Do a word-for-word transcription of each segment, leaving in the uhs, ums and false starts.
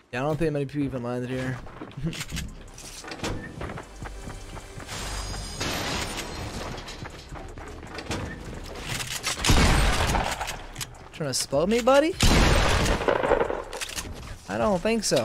Yeah, I don't think many people even landed here. Trying to spell me, buddy? I don't think so.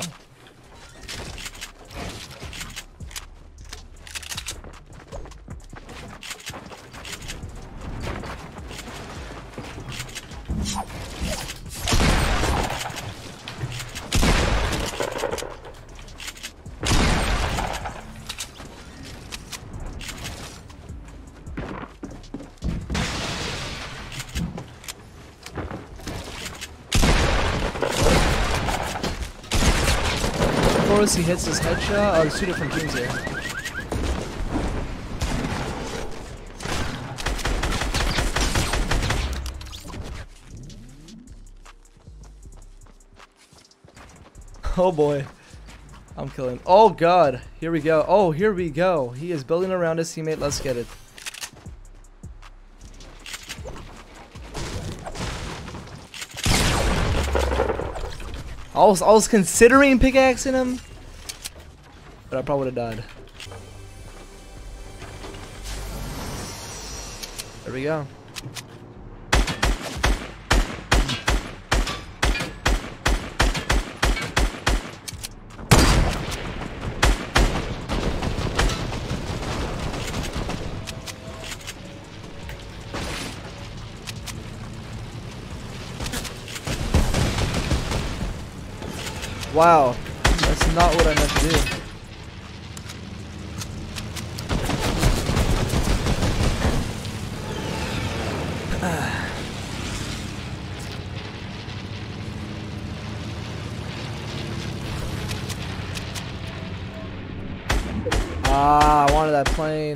Of course he hits his headshot. Oh, there's two different teams here. Oh boy. I'm killing. Oh god. Here we go. Oh, here we go. He is building around his teammate. Let's get it. I was, I was considering pickaxing him, but I probably would have died. There we go. Wow, that's not what I meant to do. Ah, I wanted that plane.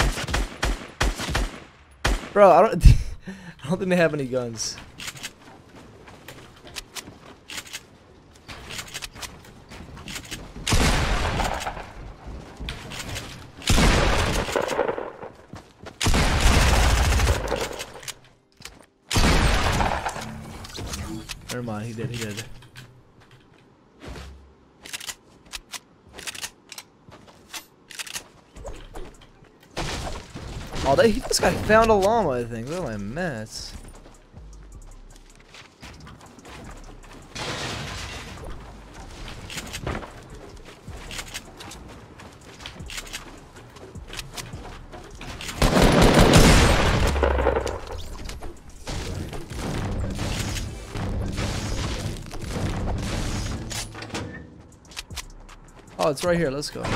Bro, I don't I don't think they have any guns. Never mind, he did, he did. Oh, they, this guy found a llama, I think. Look at my mess. Oh, it's right here. Let's go.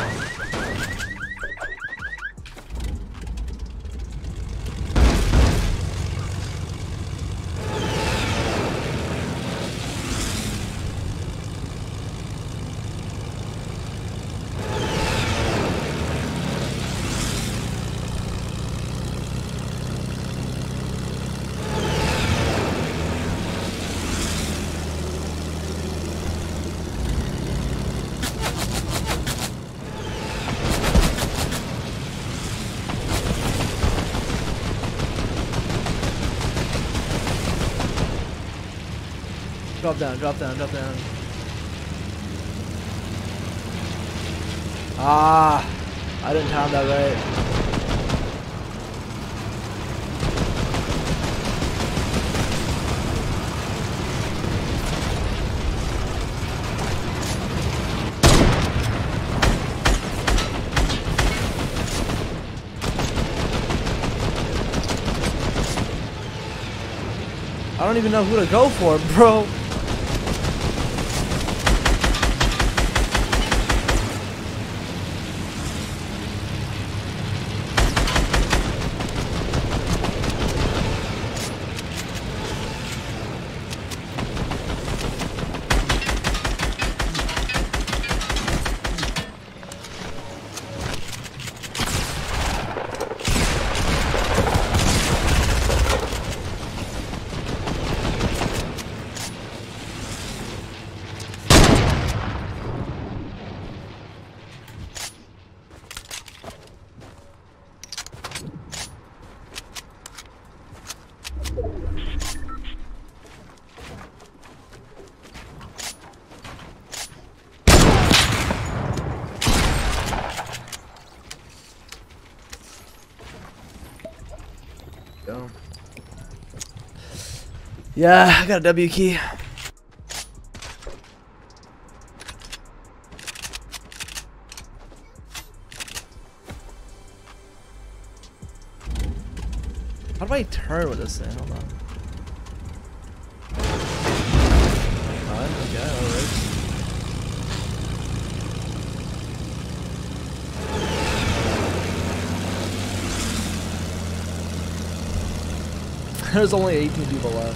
Drop down, drop down, drop down. Ah, I didn't time that right. I don't even know who to go for, bro. go. Yeah, I got a W key. How do I turn with this thing? Hold on. Fine, okay, alright. There's only eighteen people left.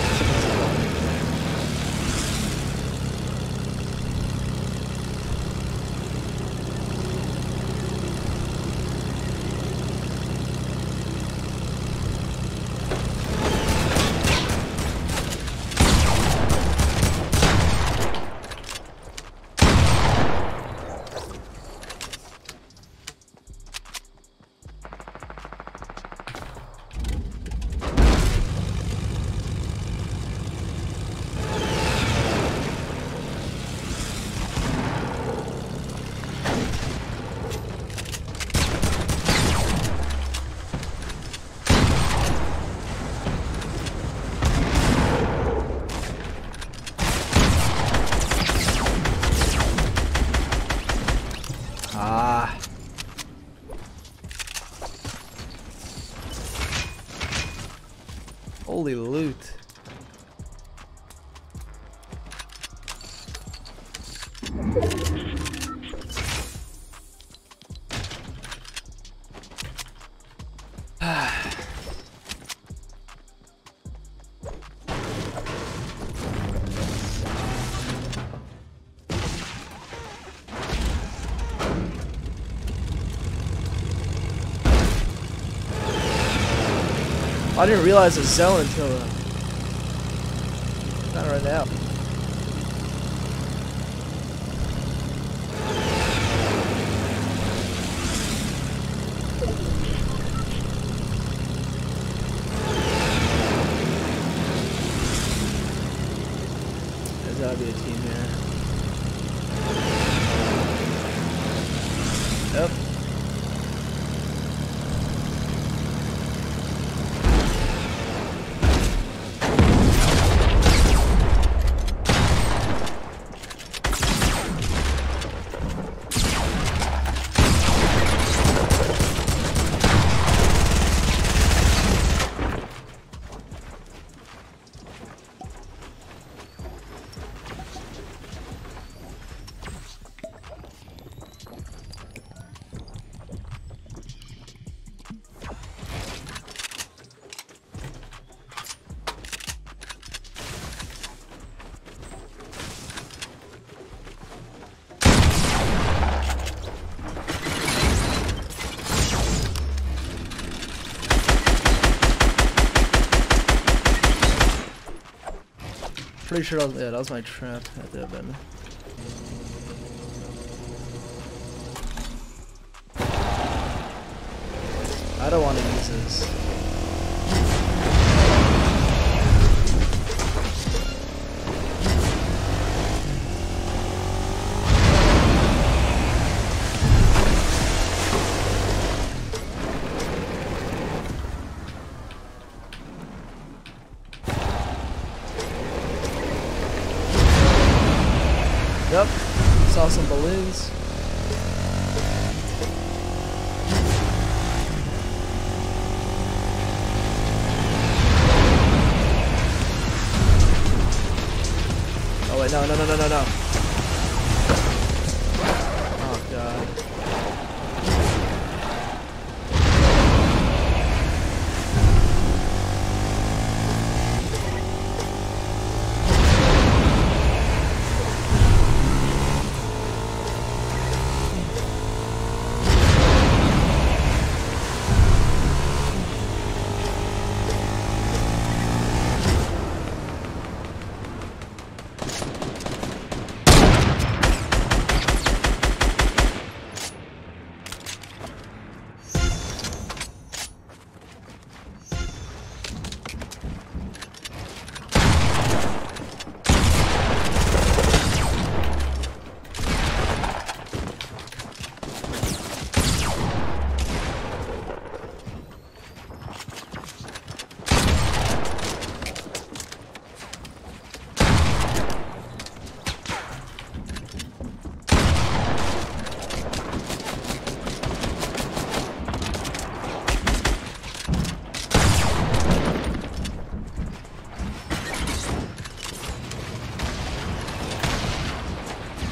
Ah. Holy loot. I didn't realize the zone until uh, not right now. There's gotta be a team here. Yep. Pretty sure that was, yeah, that was my trap at the event. I don't want to use this. Yep, saw some balloons. Oh wait, no, no, no, no, no, no. Oh god.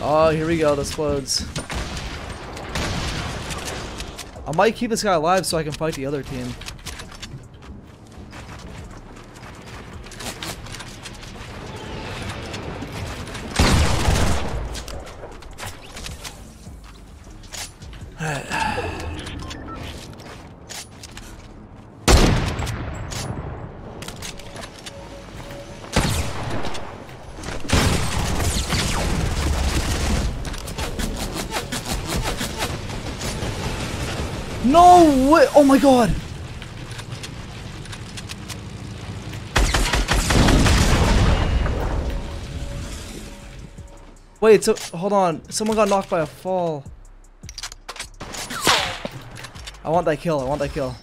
Oh, here we go. This explodes. I might keep this guy alive so I can fight the other team. No way! Oh my god! Wait, so hold on. Someone got knocked by a fall. I want that kill. I want that kill.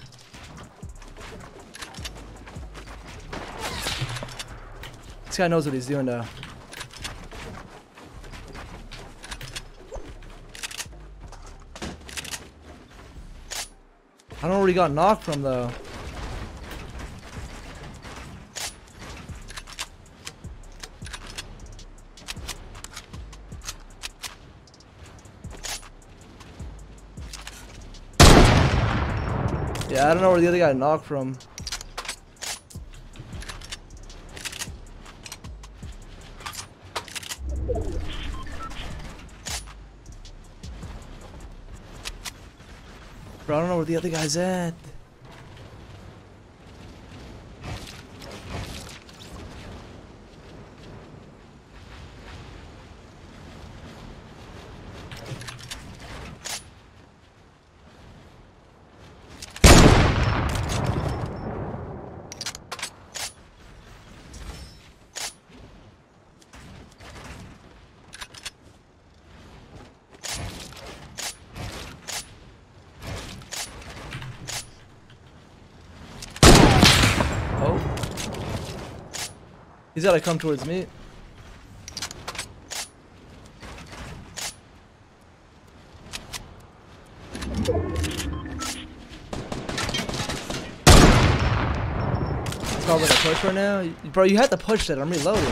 This guy knows what he's doing now. I don't know where he got knocked from though. Yeah, I don't know where the other guy knocked from. Bro, I don't know where the other guy's at. He's gotta come towards me. It's probably gonna push right now. Bro, you had to push that. I'm reloading.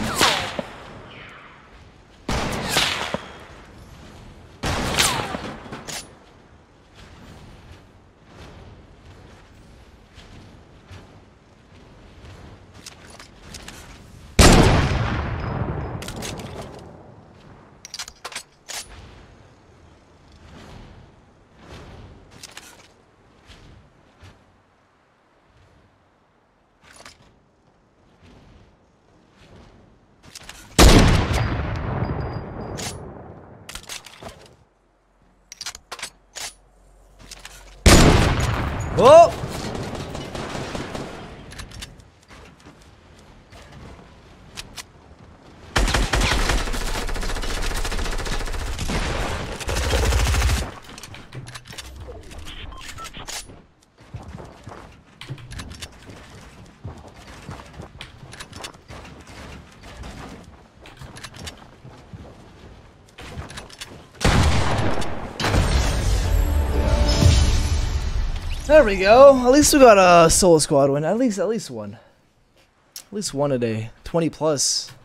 Oh! There we go. At least we got a solo squad win. At least, at least one. At least one a day. twenty plus.